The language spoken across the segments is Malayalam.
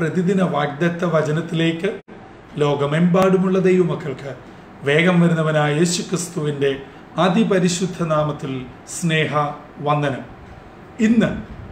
പ്രതിദിന വാഗ്ദത്ത വചനത്തിലേക്ക് ലോകമെമ്പാടുമുള്ള ദൈവമക്കൾക്ക് വേഗം വരുന്നവനായ യേശുക്രിസ്തുവിൻ്റെ അതിപരിശുദ്ധ നാമത്തിൽ സ്നേഹ വന്ദനം. ഇന്ന്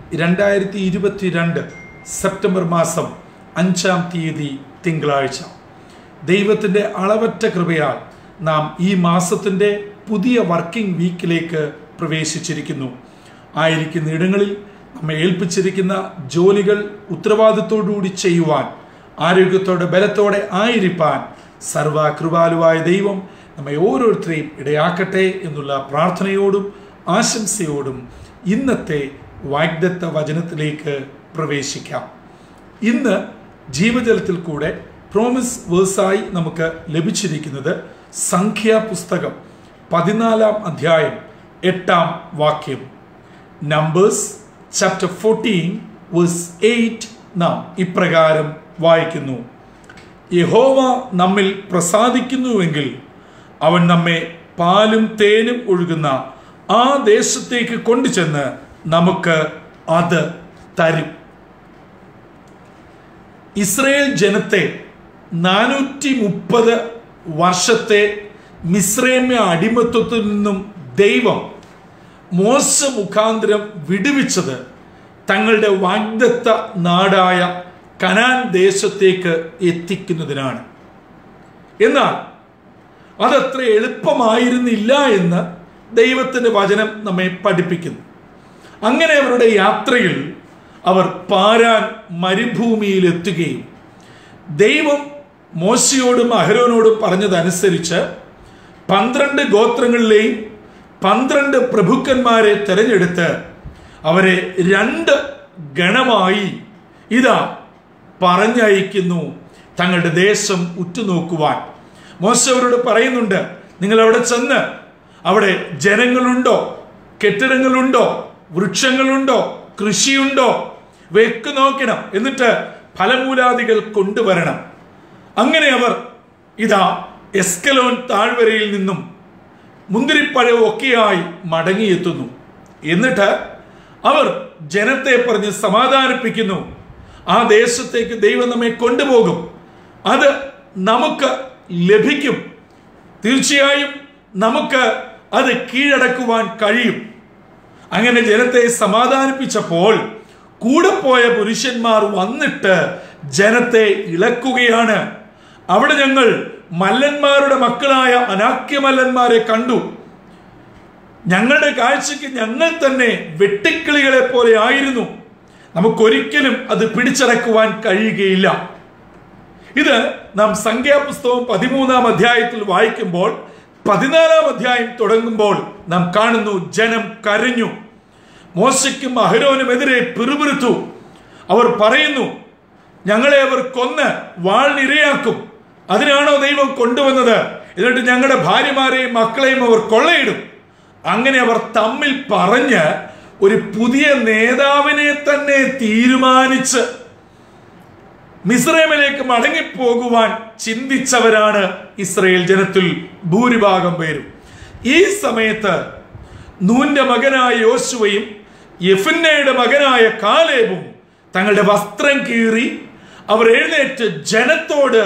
2022 സെപ്റ്റംബർ മാസം 5-ാം തീയതി തിങ്കളാഴ്ച. ദൈവത്തിൻ്റെ അളവറ്റ കൃപയാൽ നാം ഈ മാസത്തിൻ്റെ പുതിയ വർക്കിംഗ് വീക്കിലേക്ക് പ്രവേശിച്ചിരിക്കുന്നു. ആയിരിക്കുന്ന ഇടങ്ങളിൽ നമ്മെ ഏൽപ്പിച്ചിരിക്കുന്ന ജോലികൾ ഉത്തരവാദിത്തോടുകൂടി ചെയ്യുവാൻ, ആരോഗ്യത്തോടെ ബലത്തോടെ ആയിരിക്കാൻ സർവകൃപാലുവായ ദൈവം നമ്മെ ഓരോരുത്തരെയും ഇടയാക്കട്ടെ എന്നുള്ള പ്രാർത്ഥനയോടും ആശംസയോടും ഇന്നത്തെ വാഗ്ദത്ത വചനത്തിലേക്ക് പ്രവേശിക്കാം. ഇന്ന് ജീവജലത്തിൽ കൂടെ പ്രോമിസ് വേഴ്സായി നമുക്ക് ലഭിച്ചിരിക്കുന്നത് സംഖ്യാപുസ്തകം 14-ാം അധ്യായം 8-ാം വാക്യം. നമ്പേഴ്സ് ചാപ്റ്റർ 14 വേഴ്സ് 8 നാം ഇപ്രകാരം വായിക്കുന്നു: യഹോവ നമ്മിൽ പ്രസാദിക്കുന്നുവെങ്കിൽ അവൻ നമ്മെ പാലും തേനും ഒഴുകുന്ന ആ ദേശത്തേക്ക് കൊണ്ടുചെന്ന് നമുക്ക് അത് തരും. ഇസ്രായേൽ ജനത്തെ 430 വർഷത്തെ മിസ്രൈമ്യ അടിമത്വത്തിൽ നിന്നും ദൈവം മോശ മുഖാന്തരം വിടുവിച്ചത് തങ്ങളുടെ വാഗ്ദത്ത നാടായ കനാൻ ദേശത്തേക്ക് എത്തിക്കുന്നതിനാണ്. എന്നാൽ അതത്ര എളുപ്പമായിരുന്നില്ല എന്ന് ദൈവത്തിൻ്റെ വചനം നമ്മെ പഠിപ്പിക്കുന്നു. അങ്ങനെ അവരുടെ യാത്രയിൽ അവർ പാരാൻ മരുഭൂമിയിൽ എത്തുകയും ദൈവം മോശയോടും അഹരോനോടും പറഞ്ഞതനുസരിച്ച് 12 ഗോത്രങ്ങളിലെയും 12 പ്രഭുക്കന്മാരെ തെരഞ്ഞെടുത്ത് അവരെ 2 ഗണമായി ഇതാ പറഞ്ഞയക്കുന്നു തങ്ങളുടെ ദേശം ഉറ്റുനോക്കുവാൻ. മോശ അവരോട് പറയുന്നുണ്ട്, നിങ്ങൾ അവിടെ ചെന്ന് അവിടെ ജനങ്ങളുണ്ടോ, കെട്ടിടങ്ങളുണ്ടോ, വൃക്ഷങ്ങളുണ്ടോ, കൃഷിയുണ്ടോ, വെക്ക് നോക്കണം, എന്നിട്ട് ഫലമൂലാദികൾ കൊണ്ടുവരണം. അങ്ങനെ അവർ ഇതാ എസ്കലോൻ താഴ്വരയിൽ നിന്നും മുന്തിരിപ്പഴവും ഒക്കെയായി മടങ്ങിയെത്തുന്നു. എന്നിട്ട് അവർ ജനത്തെ പറഞ്ഞ് സമാധാനിപ്പിക്കുന്നു. ആ ദേശത്തേക്ക് ദൈവം നമ്മെ കൊണ്ടുപോകും, അത് നമുക്ക് ലഭിക്കും, തീർച്ചയായും നമുക്ക് അത് കീഴടക്കുവാൻ കഴിയും. അങ്ങനെ ജനത്തെ സമാധാനിപ്പിച്ചപ്പോൾ കൂടെ പോയ പുരുഷന്മാർ വന്നിട്ട് ജനത്തെ ഇളക്കുകയാണ്. അവിടെ ഞങ്ങൾ മല്ലന്മാരുടെ മക്കളായ അനാക്യമല്ലന്മാരെ കണ്ടു. ഞങ്ങളുടെ കാഴ്ചയ്ക്ക് ഞങ്ങൾ തന്നെ വെട്ടിക്കിളികളെ പോലെ ആയിരുന്നു. നമുക്കൊരിക്കലും അത് പിടിച്ചടക്കുവാൻ കഴിയുകയില്ല. ഇത് നാം സംഖ്യാപുസ്തകം 13-ാം അധ്യായത്തിൽ വായിക്കുമ്പോൾ 14-ാം അധ്യായം തുടങ്ങുമ്പോൾ നാം കാണുന്നു, ജനം കരഞ്ഞു, മോശയ്ക്കും അഹരോനുമെതിരെ പിറുപിറുത്തു. അവർ പറയുന്നു, ഞങ്ങളെ അവർ കൊന്ന് വാളിനിരയാക്കും, അതിനാണോ ദൈവം കൊണ്ടുവന്നത്? എന്നിട്ട് ഞങ്ങളുടെ ഭാര്യമാരെയും മക്കളെയും അവർ കൊള്ളയിടും. അങ്ങനെ അവർ തമ്മിൽ പറഞ്ഞ് ഒരു പുതിയ നേതാവിനെ തന്നെ തീരുമാനിച്ച് മിസ്രൈമിലേക്ക് മടങ്ങിപ്പോകുവാൻ ചിന്തിച്ചവരാണ് ഇസ്രായേൽ ജനത്തിൽ ഭൂരിഭാഗം പേരും. ഈ സമയത്ത് നൂന്റെ മകനായ യോശുവയും യെഫുന്നയുടെ മകനായ കാലേബും തങ്ങളുടെ വസ്ത്രം കീറി അവർ എഴുന്നേറ്റ് ജനത്തോട്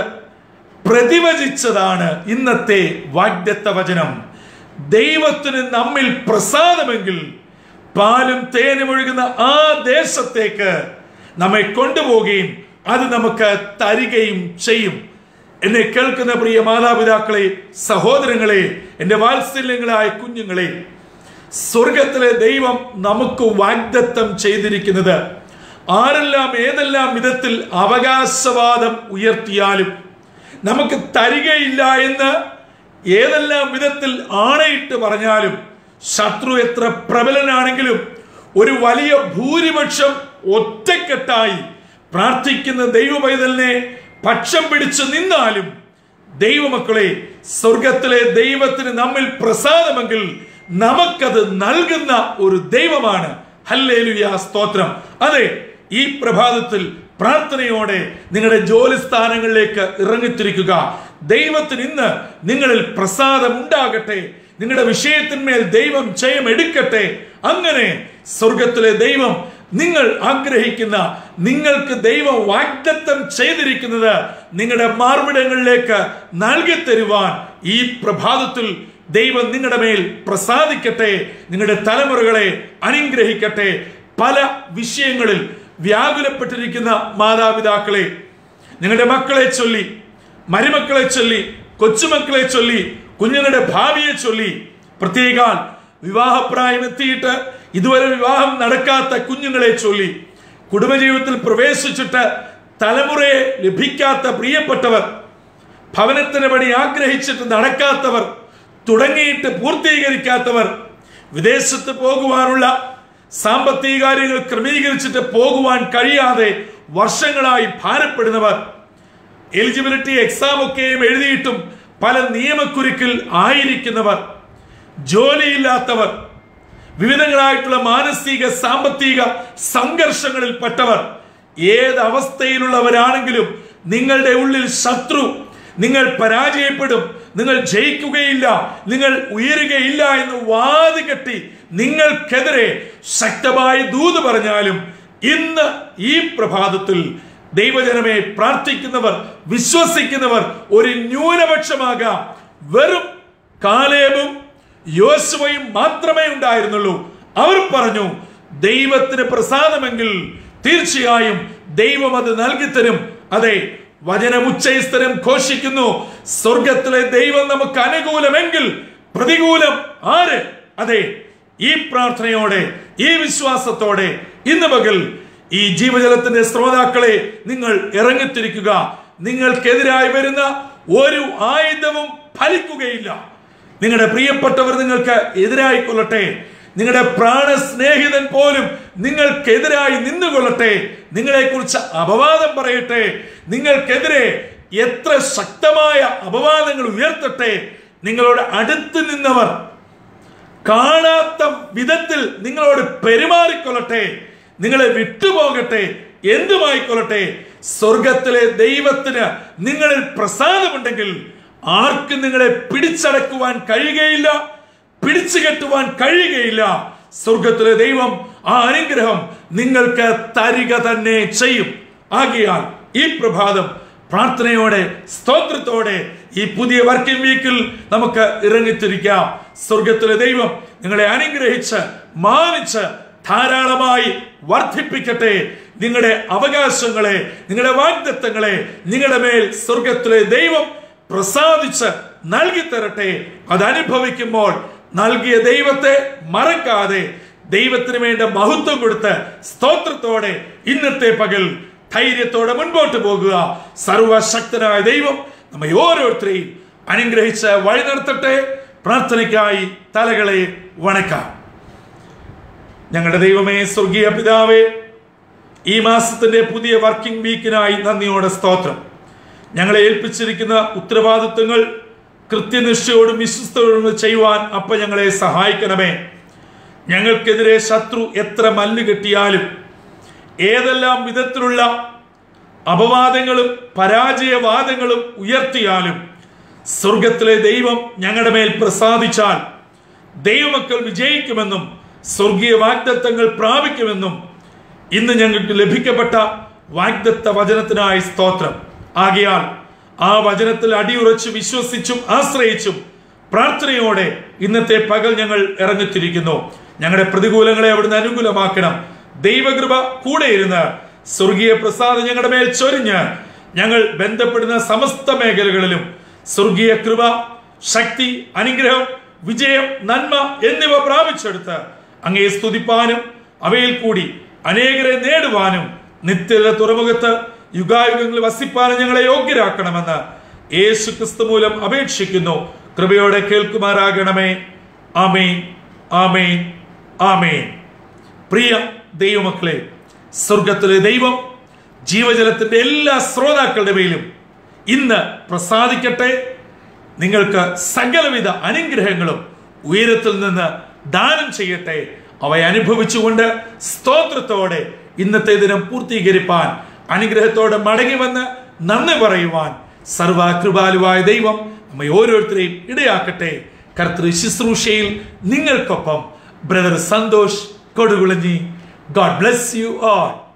പ്രതിവചിച്ചതാണ് ഇന്നത്തെ വാഗ്ദത്ത വചനം. ദൈവത്തിന് നമ്മിൽ പ്രസാദമെങ്കിൽ പാലും തേനും ഒഴുകുന്ന ആ ദേശത്തേക്ക് നമ്മെ കൊണ്ടുപോകുകയും അത് നമുക്ക് തരികയും ചെയ്യും. എന്നെ കേൾക്കുന്ന പ്രിയ മാതാപിതാക്കളെ, സഹോദരങ്ങളെ, എൻ്റെ വാത്സല്യങ്ങളായ കുഞ്ഞുങ്ങളെ, സ്വർഗത്തിലെ ദൈവം നമുക്ക് വാഗ്ദത്തം ചെയ്തിരിക്കുന്നത് ആരെല്ലാം ഏതെല്ലാം വിധത്തിൽ അവകാശവാദം ഉയർത്തിയാലും നമുക്ക് തരികയില്ല എന്ന് ഏതെല്ലാം വിധത്തിൽ ആണയിട്ട് പറഞ്ഞാലും, ശത്രു എത്ര പ്രബലനാണെങ്കിലും ഒരു വലിയ ഭൂരിപക്ഷം ഒറ്റക്കെട്ടായി പ്രാർത്ഥിക്കുന്ന ദൈവപൈതലിനെ പക്ഷം പിടിച്ചു നിന്നാലും, ദൈവമക്കളെ, സ്വർഗത്തിലെ ദൈവത്തിന് നമ്മിൽ പ്രസാദമെങ്കിൽ നമുക്കത് നൽകുന്ന ഒരു ദൈവമാണ്. ഹല്ലേലൂയ, സ്തോത്രം. അതെ, ഈ പ്രഭാതത്തിൽ പ്രാർത്ഥനയോടെ നിങ്ങളുടെ ജോലി സ്ഥാനങ്ങളിലേക്ക് ഇറങ്ങിത്തിരിക്കുക. ദൈവത്തിന് ഇന്ന് നിങ്ങളിൽ പ്രസാദം ഉണ്ടാകട്ടെ, നിങ്ങളുടെ വിഷയത്തിന്മേൽ ദൈവം ജയം എടുക്കട്ടെ. അങ്ങനെ സ്വർഗത്തിലെ ദൈവം നിങ്ങൾ ആഗ്രഹിക്കുന്ന, നിങ്ങൾക്ക് ദൈവം വാഗ്ദത്തം ചെയ്തിരിക്കുന്നത് നിങ്ങളുടെ മാർവിടങ്ങളിലേക്ക് നൽകി തരുവാൻ ഈ പ്രഭാതത്തിൽ ദൈവം നിങ്ങളുടെ മേൽ പ്രസാദിക്കട്ടെ. നിങ്ങളുടെ തലമുറകളെ അനുഗ്രഹിക്കട്ടെ. പല വിഷയങ്ങളിൽ വ്യാകുലപ്പെട്ടിരിക്കുന്ന മാതാപിതാക്കളെ, നിങ്ങളുടെ മക്കളെ ചൊല്ലി, മരുമക്കളെ ചൊല്ലി, കൊച്ചുമക്കളെ ചൊല്ലി, കുഞ്ഞുങ്ങളുടെ ഭാവിയെ ചൊല്ലി, പ്രത്യേക വിവാഹപ്രായം എത്തിയിട്ട് ഇതുവരെ വിവാഹം നടക്കാത്ത കുഞ്ഞുങ്ങളെ ചൊല്ലി, കുടുംബജീവിതത്തിൽ പ്രവേശിച്ചിട്ട് തലമുറയെ ലഭിക്കാത്ത പ്രിയപ്പെട്ടവർ, ഭവനത്തിന് പണി ആഗ്രഹിച്ചിട്ട് നടക്കാത്തവർ, തുടങ്ങിയിട്ട് പൂർത്തീകരിക്കാത്തവർ, വിദേശത്ത് പോകുവാനുള്ള സാമ്പത്തിക കാര്യങ്ങൾ ക്രമീകരിച്ചിട്ട് പോകുവാൻ കഴിയാതെ വർഷങ്ങളായി ഭാരപ്പെടുന്നവർ, എലിജിബിലിറ്റി എക്സാം ഒക്കെയും എഴുതിയിട്ടും പല നിയമക്കുരുക്കിൽ ആയിരിക്കുന്നവർ, ജോലിയില്ലാത്തവർ, വിവിധങ്ങളായിട്ടുള്ള മാനസിക സാമ്പത്തിക സംഘർഷങ്ങളിൽ പെട്ടവർ, ഏത് അവസ്ഥയിലുള്ളവരാണെങ്കിലും നിങ്ങളുടെ ഉള്ളിൽ ശത്രു നിങ്ങൾ പരാജയപ്പെടും, നിങ്ങൾ ജയിക്കുകയില്ല, നിങ്ങൾ ഉയരുകയില്ല എന്ന് വാതുകെട്ടി നിങ്ങൾക്കെതിരെ ശക്തമായി ദൂത് പറഞ്ഞാലും ഇന്ന് ഈ പ്രഭാതത്തിൽ ദൈവജനമേ, പ്രാർത്ഥിക്കുന്നവർ, വിശ്വസിക്കുന്നവർ ഒരു ന്യൂനപക്ഷമാകാം. വെറും കാലേബും യോശുവയും മാത്രമേ ഉണ്ടായിരുന്നുള്ളൂ. അവർ പറഞ്ഞു, ദൈവത്തിന് പ്രസാദമെങ്കിൽ തീർച്ചയായും ദൈവം അത് നൽകിത്തരും. അതെ, വചനമുച്ചൈസ്തരം ഘോഷിക്കുന്നു, സ്വർഗത്തിലെ ദൈവം നമുക്ക് അനുകൂലമെങ്കിൽ പ്രതികൂലം ആര്? അതെ, ഈ പ്രാർത്ഥനയോടെ, ഈ വിശ്വാസത്തോടെ ഇന്ന് പകൽ ഈ ജീവജലത്തിന്റെ ശ്രോതാക്കളെ നിങ്ങൾ ഇറങ്ങിത്തിരിക്കുക. നിങ്ങൾക്കെതിരായി വരുന്ന ഒരു ആയുധവും ഫലിക്കുകയില്ല. നിങ്ങളുടെ പ്രിയപ്പെട്ടവർ നിങ്ങൾക്ക് എതിരായി കൊള്ളട്ടെ, നിങ്ങളുടെ പ്രാണസ്നേഹിതൻ പോലും നിങ്ങൾക്കെതിരായി നിന്നുകൊള്ളട്ടെ, നിങ്ങളെക്കുറിച്ച് അപവാദം പറയട്ടെ, നിങ്ങൾക്കെതിരെ എത്ര ശക്തമായ അപവാദങ്ങൾ ഉയർത്തട്ടെ, നിങ്ങളോട് അടുത്ത് നിന്നവർ കാണാത്ത വിധത്തിൽ നിങ്ങളോട് പെരുമാറിക്കൊള്ളട്ടെ, നിങ്ങളെ വിട്ടുപോകട്ടെ, എന്തുമായിക്കൊള്ളട്ടെ, സ്വർഗത്തിലെ ദൈവത്തിന് നിങ്ങളിൽ പ്രസാദമുണ്ടെങ്കിൽ ആർക്കും നിങ്ങളെ പിടിച്ചടക്കുവാൻ കഴിയുകയില്ല, പിടിച്ചു കെട്ടുവാൻ കഴിയുകയില്ല. സ്വർഗത്തിലെ ദൈവം ആ അനുഗ്രഹം നിങ്ങൾക്ക് തരിക തന്നെ ചെയ്യും. ആകയാൽ ഈ പ്രഭാതം പ്രാർത്ഥനയോടെ, സ്തോത്രത്തോടെ ഈ പുതിയ വർക്കിംഗ് വീക്കിൽ നമുക്ക് ഇറങ്ങിത്തിരിക്കാം. സ്വർഗത്തിലെ ദൈവം നിങ്ങളെ അനുഗ്രഹിച്ച് മാനിച്ച് ധാരാളമായി വർദ്ധിപ്പിക്കട്ടെ. നിങ്ങളുടെ അവകാശങ്ങളെ, നിങ്ങളുടെ വാഗ്ദത്തങ്ങളെ നിങ്ങളുടെ മേൽ സ്വർഗത്തിലെ ദൈവം പ്രസാദിച്ച് നൽകി തരട്ടെ. അതനുഭവിക്കുമ്പോൾ നൽകിയ ദൈവത്തെ മറക്കാതെ ദൈവത്തിന് വേണ്ട മഹത്വം കൊടുത്ത് സ്തോത്രത്തോടെ ഇന്നത്തെ പകൽ ധൈര്യത്തോടെ മുൻപോട്ട് പോകുക. സർവശക്തനായ ദൈവം നമ്മെ ഓരോരുത്തരെയും അനുഗ്രഹിച്ച് വഴി നടത്തട്ടെ. പ്രാർത്ഥനയ്ക്കായി തലകളെ വണക്കാം. ഞങ്ങളുടെ ദൈവമേ, സ്വർഗീയ പിതാവേ, ഈ മാസത്തിന്റെ പുതിയ വർക്കിംഗ് വീക്കിനായി നന്ദിയോടെ സ്തോത്രം. ഞങ്ങളെ ഏൽപ്പിച്ചിരിക്കുന്ന ഉത്തരവാദിത്വങ്ങൾ കൃത്യനിഷ്ഠയോടും വിശ്വസ്തയോടും ചെയ്യുവാൻ അപ്പ ഞങ്ങളെ സഹായിക്കണമേ. ഞങ്ങൾക്കെതിരെ ശത്രു എത്ര മല്ല് കെട്ടിയാലും, ഏതെല്ലാം വിധത്തിലുള്ള അപവാദങ്ങളും പരാജയവാദങ്ങളും ഉയർത്തിയാലും, സ്വർഗത്തിലെ ദൈവം ഞങ്ങളുടെ മേൽ പ്രസാദിച്ചാൽ ദൈവമക്കൾ വിജയിക്കുമെന്നും സ്വർഗീയ വാഗ്ദത്തങ്ങൾ പ്രാപിക്കുമെന്നും ഇന്ന് ഞങ്ങൾക്ക് ലഭിക്കപ്പെട്ട വാഗ്ദത്ത വചനത്തിനായി സ്തോത്രം. ആകയാൽ ആ വചനത്തിൽ അടിയുറച്ച് വിശ്വസിച്ചും ആശ്രയിച്ചും പ്രാർത്ഥനയോടെ ഇന്നത്തെ പകൽ ഞങ്ങൾ ഇറങ്ങിത്തിരിക്കുന്നു. ഞങ്ങളുടെ പ്രതികൂലങ്ങളെ അവിടുന്ന് അനുകൂലമാക്കണം. ദൈവകൃപ കൂടെ ഇരുന്ന് സ്വർഗീയ പ്രസാദം ഞങ്ങളുടെ മേൽ ചൊരിഞ്ഞ് ഞങ്ങൾ ബന്ധപ്പെടുന്ന സമസ്ത മേഖലകളിലും സ്വർഗീയ കൃപ, ശക്തി, അനുഗ്രഹം, വിജയം, നന്മ എന്നിവ പ്രാപിച്ചെടുത്ത് അങ്ങയെ സ്തുതിപ്പാനും അവയിൽ കൂടി അനേകരെ നേടുവാനും നിത്യത തുറമുഖത്ത് യുഗായുഗങ്ങളിൽ വസിപ്പാനും ഞങ്ങളെ യോഗ്യരാക്കണമെന്ന് യേശു ക്രിസ്തു മൂലം അപേക്ഷിക്കുന്നു. കൃപയോടെ കേൾക്കുമാറാകണമേ. ആമേൻ, ആമേൻ, ആമേൻ. പ്രിയ ദൈവമക്കളെ, സ്വർഗത്തിലെ ദൈവം ജീവജലത്തിന്റെ എല്ലാ ശ്രോതാക്കളുടെ മേലും ഇന്ന് പ്രസാദിക്കട്ടെ. നിങ്ങൾക്ക് സകലവിധ അനുഗ്രഹങ്ങളും ഉയരത്തിൽ നിന്ന് ദാനം ചെയ്യട്ടെ. അവയെ അനുഭവിച്ചുകൊണ്ട് സ്തോത്രത്തോടെ ഇന്നത്തെ ദിനം പൂർത്തീകരിപ്പാൻ, അനുഗ്രഹത്തോടെ മടങ്ങി വന്ന് നന്ദി പറയുവാൻ സർവകൃപാലുവായ ദൈവം നമ്മെ ഓരോരുത്തരെയും ഇടയാക്കട്ടെ. കർത്തൃ ശുശ്രൂഷയിൽ നിങ്ങൾക്കൊപ്പം brother Santhosh Kodukulanji, God bless you all.